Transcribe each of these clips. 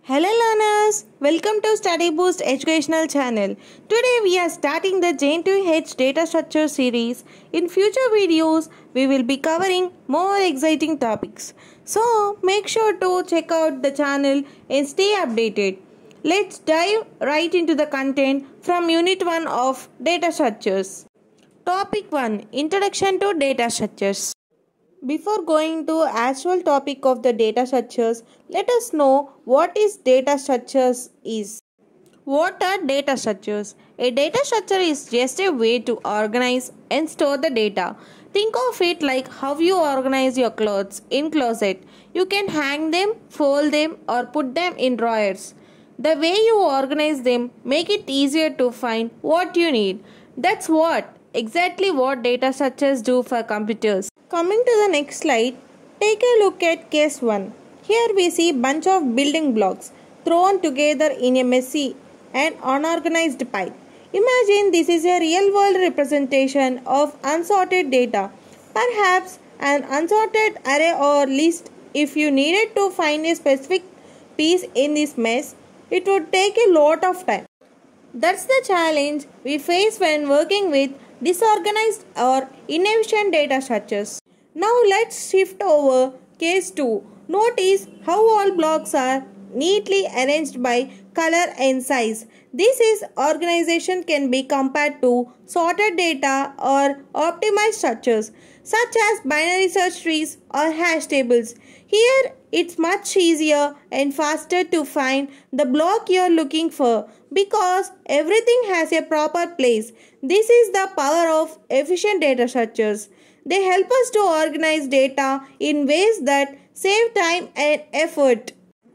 Hello learners, welcome to Study Boost Educational Channel. Today we are starting the JNTUH data structure series. In future videos, we will be covering more exciting topics. So make sure to check out the channel and stay updated. Let's dive right into the content from Unit 1 of Data Structures. Topic 1, Introduction to Data Structures. Before going to actual topic of the data structures, let us know what is data structures is. What are data structures? A data structure is just a way to organize and store the data. Think of it like how you organize your clothes in closet. You can hang them, fold them or put them in drawers. The way you organize them make it easier to find what you need. That's exactly what data structures do for computers. Coming to the next slide, take a look at case 1. Here we see bunch of building blocks thrown together in a messy and unorganized pile. Imagine this is a real world representation of unsorted data. Perhaps an unsorted array or list. If you needed to find a specific piece in this mess, it would take a lot of time. That's the challenge we face when working with disorganized or inefficient data structures. Now let's shift over case 2. Notice how all blocks are neatly arranged by color and size. This organization can be compared to sorted data or optimized structures such as binary search trees or hash tables. Here it's much easier and faster to find the block you're looking for because everything has a proper place. This is the power of efficient data structures. They help us to organize data in ways that save time and effort.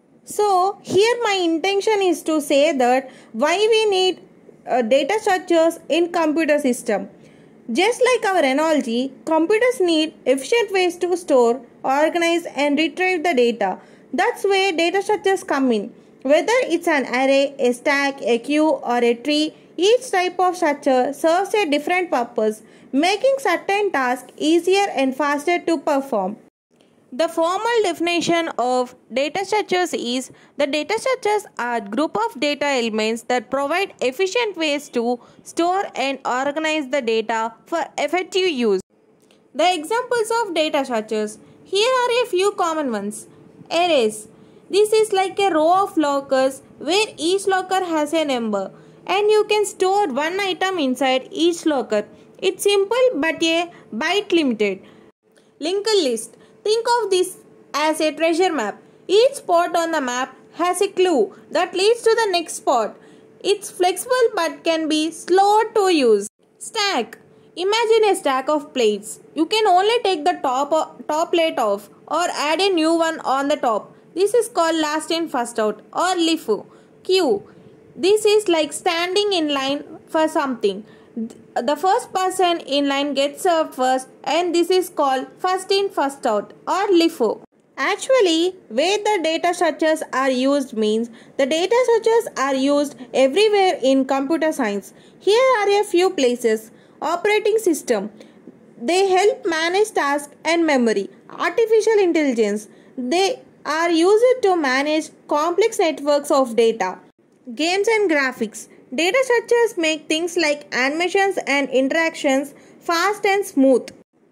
So here my intention is to say that why we need data structures in computer system. Just like our analogy, computers need efficient ways to store, organize and retrieve the data. That's where data structures come in. Whether it's an array, a stack, a queue or a tree, each type of structure serves a different purpose, making certain tasks easier and faster to perform. The formal definition of data structures is the data structures are a group of data elements that provide efficient ways to store and organize the data for effective use. The examples of data structures. Here are a few common ones. Arrays. This is like a row of lockers where each locker has a number and you can store one item inside each locker. It's simple but a byte limited. Linked list. Think of this as a treasure map. Each spot on the map has a clue that leads to the next spot. It's flexible but can be slow to use. Stack. Imagine a stack of plates. You can only take the top plate off or add a new one on the top. This is called last in first out or LIFO. Queue. This is like standing in line for something. The first person in line gets served first and this is called first in first out or LIFO. Actually, where the data structures are used means the data structures are used everywhere in computer science. Here are a few places. Operating system. They help manage tasks and memory. Artificial intelligence. They are used to manage complex networks of data. Games and graphics. Data structures make things like animations and interactions fast and smooth.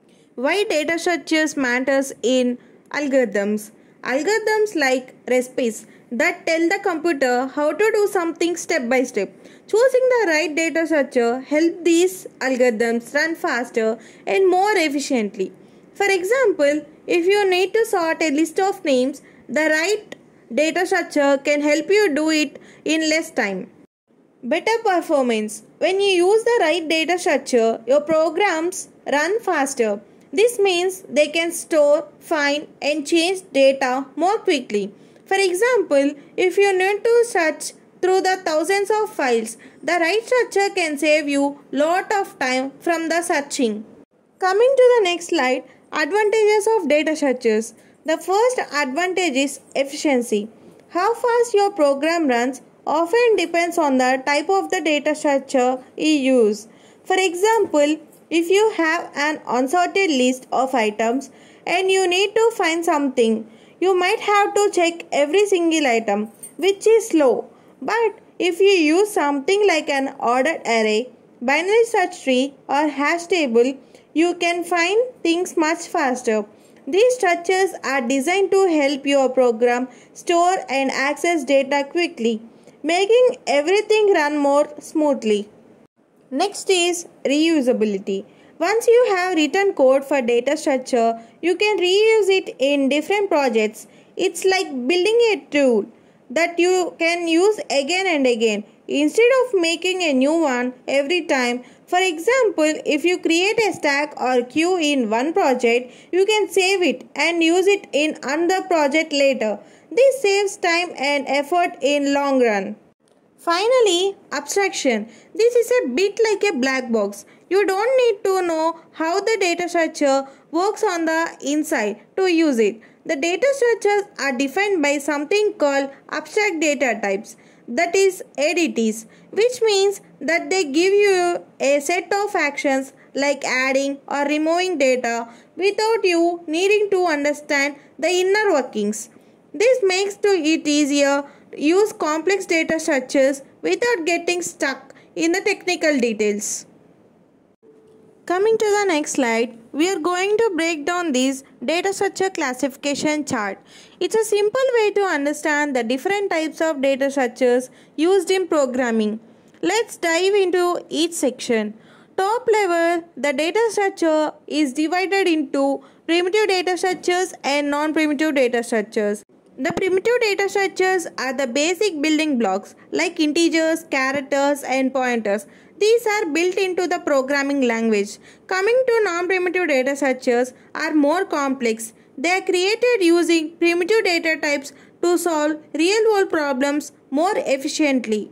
Why data structures matters in algorithms? Algorithms like recipes that tell the computer how to do something step by step. Choosing the right data structure helps these algorithms run faster and more efficiently. For example, if you need to sort a list of names, the right data structure can help you do it in less time. Better performance. When you use the right data structure, your programs run faster. This means they can store, find and change data more quickly. For example, if you need to search through the thousands of files, the right structure can save you lot of time from the searching. Coming to the next slide, advantages of data structures. The first advantage is efficiency. How fast your program runs often depends on the type of the data structure you use. For example, if you have an unsorted list of items and you need to find something, you might have to check every single item, which is slow. But if you use something like an ordered array, binary search tree, or hash table, you can find things much faster. These structures are designed to help your program store and access data quickly, making everything run more smoothly. Next is reusability. Once you have written code for data structure, you can reuse it in different projects. It's like building a tool that you can use again and again instead of making a new one every time. For example, if you create a stack or queue in one project, you can save it and use it in another project later. This saves time and effort in long run. Finally, abstraction. This is a bit like a black box. You don't need to know how the data structure works on the inside to use it. The data structures are defined by something called abstract data types, that is ADTs, which means that they give you a set of actions like adding or removing data without you needing to understand the inner workings. This makes it easier to use complex data structures without getting stuck in the technical details. Coming to the next slide, we are going to break down this data structure classification chart. It's a simple way to understand the different types of data structures used in programming. Let's dive into each section. Top level, the data structure is divided into primitive data structures and non-primitive data structures. The primitive data structures are the basic building blocks like integers, characters, and pointers. These are built into the programming language. Coming to non-primitive data structures are more complex. They are created using primitive data types to solve real-world problems more efficiently.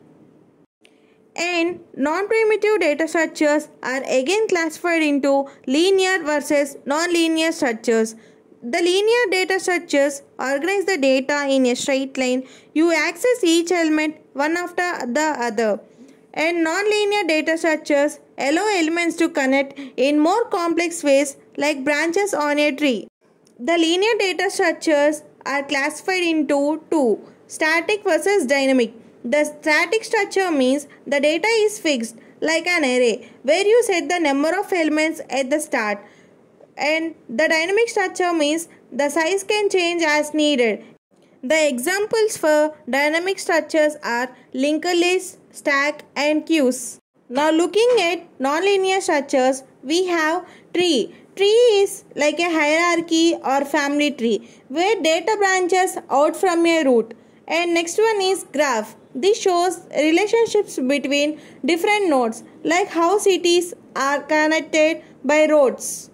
And non-primitive data structures are again classified into linear versus non-linear structures. The linear data structures organize the data in a straight line. You access each element one after the other. And non-linear data structures allow elements to connect in more complex ways like branches on a tree. The linear data structures are classified into two, static versus dynamic. The static structure means the data is fixed like an array where you set the number of elements at the start. And the dynamic structure means the size can change as needed. The examples for dynamic structures are linked list, stack, and queues. Now looking at nonlinear structures, we have tree. Tree is like a hierarchy or family tree where data branches out from a root. And next one is graph. This shows relationships between different nodes like how cities are connected by roads.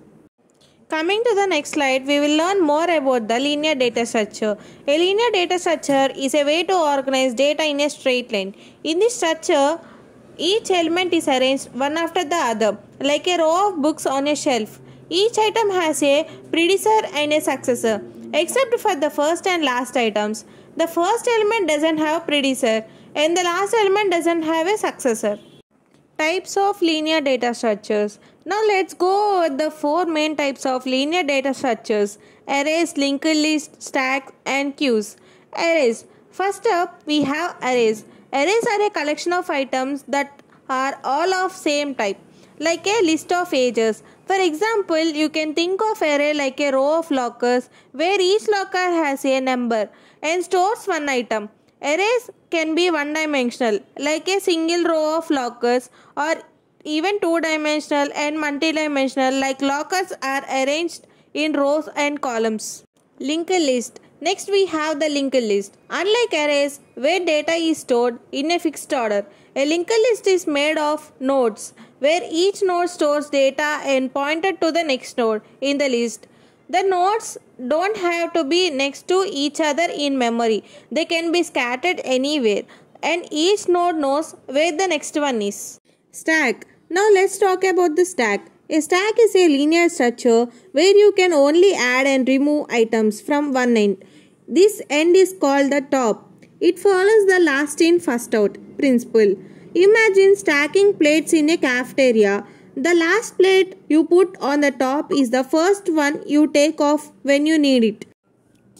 Coming to the next slide, we will learn more about the linear data structure. A linear data structure is a way to organize data in a straight line. In this structure, each element is arranged one after the other, like a row of books on a shelf. Each item has a predecessor and a successor, except for the first and last items. The first element doesn't have predecessor, and the last element doesn't have a successor. Types of linear data structures. Now let's go over the four main types of linear data structures: arrays, linked list, stacks, and queues. Arrays. First up, we have arrays. Arrays are a collection of items that are all of same type, like a list of ages. For example, you can think of array like a row of lockers where each locker has a number and stores one item. Arrays can be one-dimensional, like a single row of lockers, or even two-dimensional and multi-dimensional, like lockers are arranged in rows and columns. Linked list. Next we have the linked list. Unlike arrays where data is stored in a fixed order, a linked list is made of nodes where each node stores data and pointed to the next node in the list. The nodes don't have to be next to each other in memory. They can be scattered anywhere, and each node knows where the next one is. Stack. Now let's talk about the stack. A stack is a linear structure where you can only add and remove items from one end. This end is called the top. It follows the last in first out principle. Imagine stacking plates in a cafeteria. The last plate you put on the top is the first one you take off when you need it.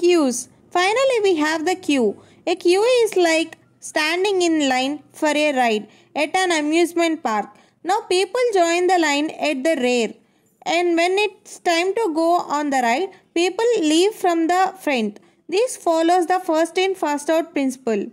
Queues. Finally, we have the queue. A queue is like standing in line for a ride at an amusement park. Now people join the line at the rear. And when it's time to go on the ride, people leave from the front. This follows the first in first out principle.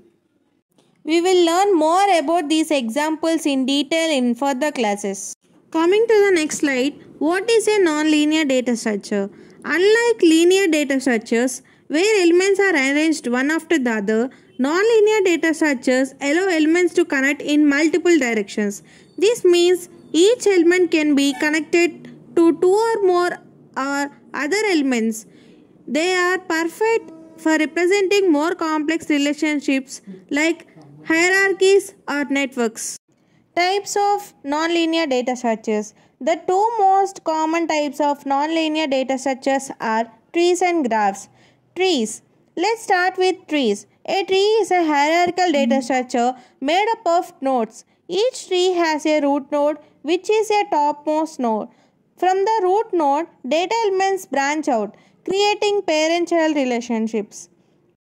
We will learn more about these examples in detail in further classes. Coming to the next slide, what is a non-linear data structure? Unlike linear data structures, where elements are arranged one after the other, non-linear data structures allow elements to connect in multiple directions. This means each element can be connected to two or more or other elements. They are perfect for representing more complex relationships like hierarchies or networks. Types of nonlinear data structures. The two most common types of nonlinear data structures are trees and graphs. Trees. Let's start with trees. A tree is a hierarchical data structure made up of nodes. Each tree has a root node, which is a topmost node. From the root node, data elements branch out, creating parent-child relationships.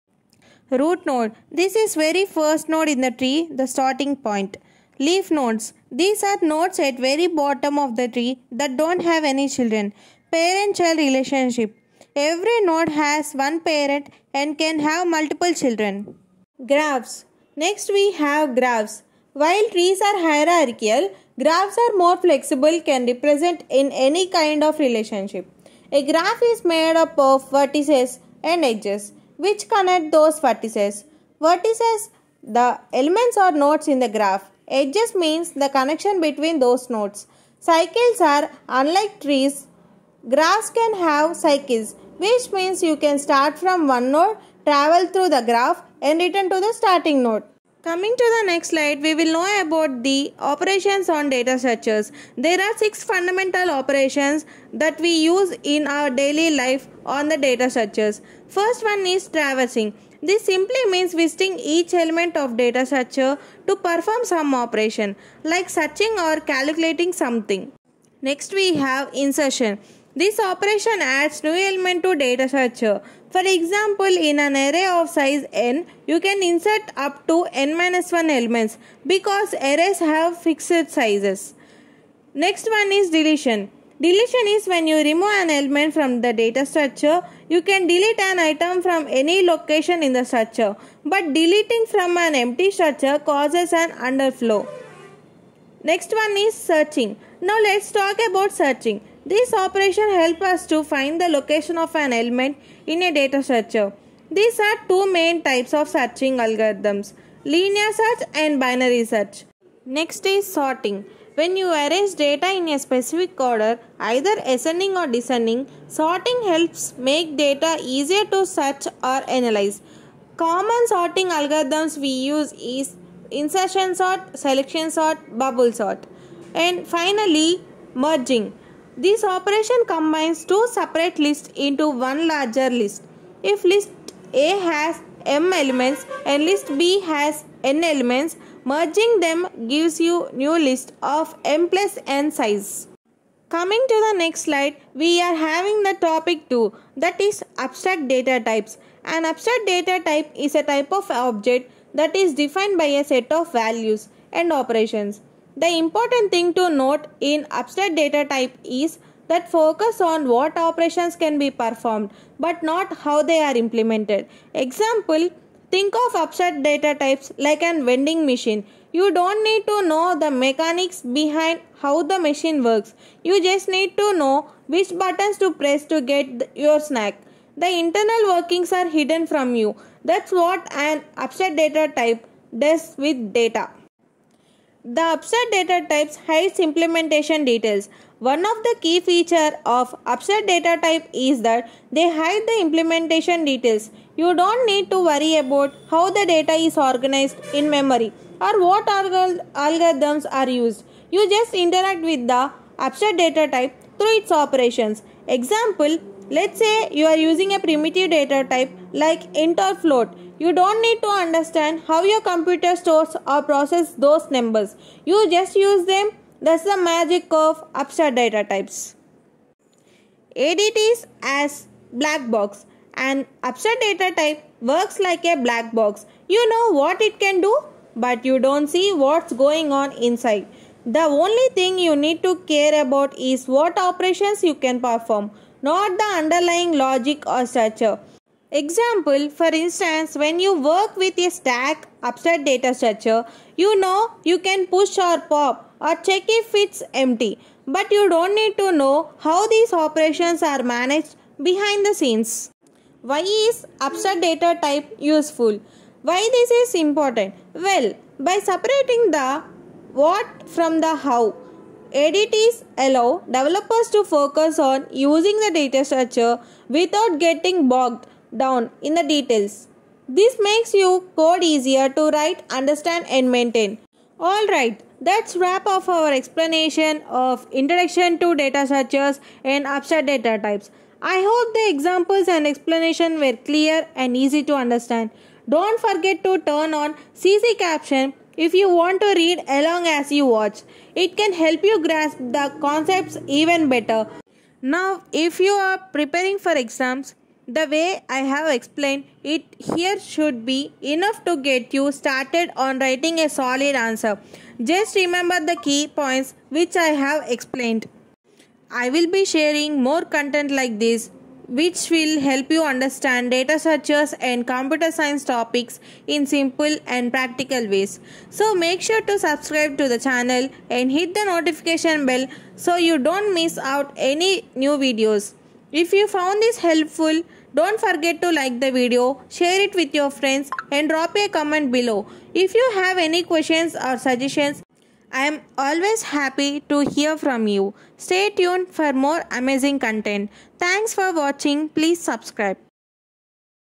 Root node. This is very first node in the tree, the starting point. Leaf nodes. These are nodes at very bottom of the tree that don't have any children. Parent-child relationship. Every node has one parent and can have multiple children. Graphs. Next we have graphs. While trees are hierarchical, graphs are more flexible, can represent in any kind of relationship. A graph is made up of vertices and edges, which connect those vertices. Vertices, the elements or nodes in the graph. Edges means the connection between those nodes. Cycles are unlike trees. Graphs can have cycles, which means you can start from one node, travel through the graph and return to the starting node. Coming to the next slide, we will know about the operations on data structures. There are 6 fundamental operations that we use in our daily life on the data structures. First one is traversing. This simply means visiting each element of data structure to perform some operation, like searching or calculating something. Next we have insertion. This operation adds new element to data structure. For example, in an array of size n, you can insert up to n-1 elements because arrays have fixed sizes. Next one is deletion. Deletion is when you remove an element from the data structure. You can delete an item from any location in the structure, but deleting from an empty structure causes an underflow. Next one is searching. Now let's talk about searching. This operation helps us to find the location of an element in a data structure. These are two main types of searching algorithms, linear search and binary search. Next is sorting. When you arrange data in a specific order, either ascending or descending, sorting helps make data easier to search or analyze. Common sorting algorithms we use is insertion sort, selection sort, bubble sort. And finally, merging. This operation combines two separate lists into one larger list. If list A has m elements and list B has n elements, merging them gives you new list of m plus n size. Coming to the next slide, we are having the topic 2, that is abstract data types. An abstract data type is a type of object that is defined by a set of values and operations. The important thing to note in abstract data type is that focus on what operations can be performed but not how they are implemented. Example, think of abstract data types like an vending machine. You don't need to know the mechanics behind how the machine works. You just need to know which buttons to press to get your snack. The internal workings are hidden from you. That's what an abstract data type does with data. The abstract data types hides implementation details. One of the key features of abstract data type is that they hide the implementation details. You don't need to worry about how the data is organized in memory or what algorithms are used. You just interact with the abstract data type through its operations. Example, let's say you are using a primitive data type like int or float. You don't need to understand how your computer stores or processes those numbers. You just use them. That's the magic of abstract data types. ADTs as black box. An abstract data type works like a black box. You know what it can do, but you don't see what's going on inside. The only thing you need to care about is what operations you can perform, not the underlying logic or structure. Example, for instance, when you work with a stack abstract data structure, you know you can push or pop or check if it's empty, but you don't need to know how these operations are managed behind the scenes. Why is abstract data type useful? Why this is important? Well, by separating the what from the how. ADTs allow developers to focus on using the data structure without getting bogged down in the details. This makes your code easier to write, understand and maintain. Alright, that's wrap up our explanation of introduction to data structures and abstract data types. I hope the examples and explanation were clear and easy to understand. Don't forget to turn on CC caption if you want to read along as you watch. It can help you grasp the concepts even better. Now, if you are preparing for exams, the way I have explained it here should be enough to get you started on writing a solid answer. Just remember the key points which I have explained. I will be sharing more content like this which will help you understand data structures and computer science topics in simple and practical ways. So make sure to subscribe to the channel and hit the notification bell so you don't miss out any new videos. If you found this helpful, don't forget to like the video, share it with your friends and drop a comment below. If you have any questions or suggestions, I am always happy to hear from you. Stay tuned for more amazing content. Thanks for watching. Please subscribe.